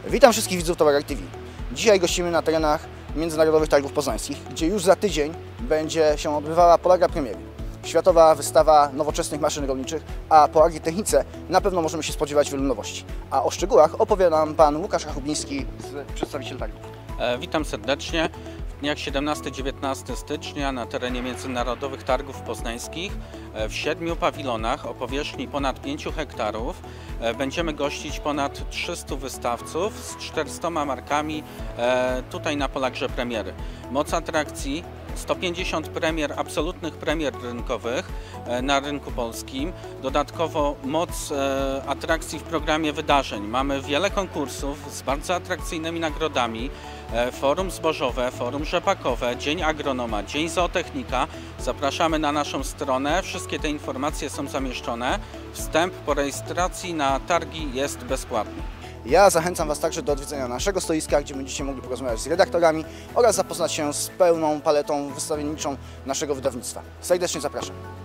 Witam wszystkich widzów Towarowa TV. Dzisiaj gościmy na terenach Międzynarodowych Targów Poznańskich, gdzie już za tydzień będzie się odbywała Polaga Premiery. Światowa wystawa nowoczesnych maszyn rolniczych, a po Agritechnice na pewno możemy się spodziewać wielu nowości. A o szczegółach opowie nam pan Łukasz Rachubiński, przedstawiciel targów. Witam serdecznie. W dniach 17-19 stycznia na terenie Międzynarodowych Targów Poznańskich w 7 pawilonach o powierzchni ponad 5 hektarów będziemy gościć ponad 300 wystawców z 400 markami tutaj na Polagrze Premiery. Moc atrakcji 150 premier, absolutnych premier rynkowych na rynku polskim. Dodatkowo moc atrakcji w programie wydarzeń. Mamy wiele konkursów z bardzo atrakcyjnymi nagrodami. Forum zbożowe, forum rzepakowe, Dzień Agronoma, Dzień Zootechnika. Zapraszamy na naszą stronę. Wszystkie te informacje są zamieszczone. Wstęp po rejestracji na targi jest bezpłatny. Ja zachęcam Was także do odwiedzenia naszego stoiska, gdzie będziecie mogli porozmawiać z redaktorami oraz zapoznać się z pełną paletą wystawienniczą naszego wydawnictwa. Serdecznie zapraszam.